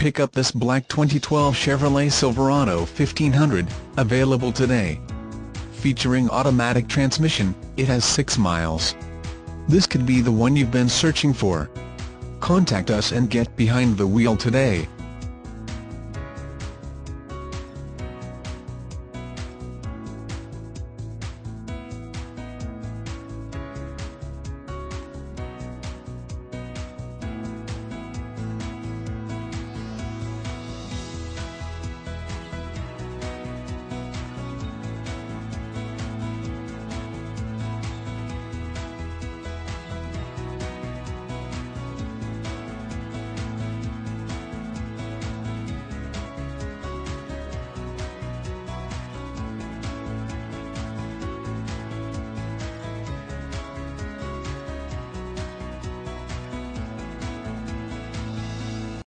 pick up this black 2012 Chevrolet Silverado 1500, available today. Featuring automatic transmission, it has 6 miles. This could be the one you've been searching for. Contact us and get behind the wheel today.